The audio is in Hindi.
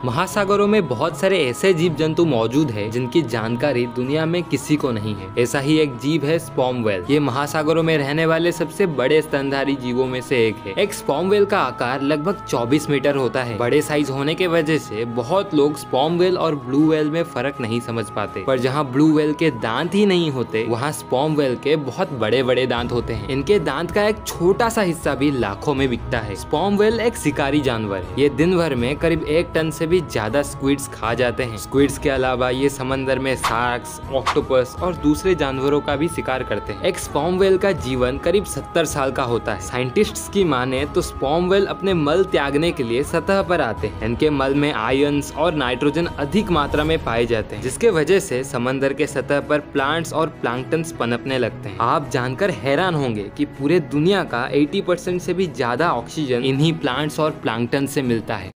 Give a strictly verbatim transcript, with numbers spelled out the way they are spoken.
महासागरों में बहुत सारे ऐसे जीव जंतु मौजूद हैं जिनकी जानकारी दुनिया में किसी को नहीं है। ऐसा ही एक जीव है स्पर्म व्हेल। ये महासागरों में रहने वाले सबसे बड़े स्तनधारी जीवों में से एक है। एक स्पर्म व्हेल का आकार लगभग चौबीस मीटर होता है। बड़े साइज होने के वजह से बहुत लोग स्पर्म व्हेल और ब्लू व्हेल में फर्क नहीं समझ पाते, पर जहाँ ब्लू व्हेल के दांत ही नहीं होते वहाँ स्पर्म व्हेल के बहुत बड़े बड़े दांत होते हैं। इनके दांत का एक छोटा सा हिस्सा भी लाखों में बिकता है। स्पर्म व्हेल एक शिकारी जानवर है। ये दिन भर में करीब एक टन से भी ज्यादा स्क्विड्स खा जाते हैं। स्क्विड्स के अलावा ये समंदर में शार्क्स, ऑक्टोपस और दूसरे जानवरों का भी शिकार करते हैं। एक स्पर्म व्हेल का जीवन करीब सत्तर साल का होता है। साइंटिस्ट्स की माने तो स्पर्म व्हेल अपने मल त्यागने के लिए सतह पर आते हैं। इनके मल में आयंस और नाइट्रोजन अधिक मात्रा में पाए जाते हैं, जिसके वजह से समंदर के सतह पर प्लांट्स और प्लांक्टन्स पनपने लगते हैं। आप जानकर हैरान होंगे कि पूरे दुनिया का अस्सी परसेंट से भी ज्यादा ऑक्सीजन इन्हीं प्लांट्स और प्लांक्टन से मिलता है।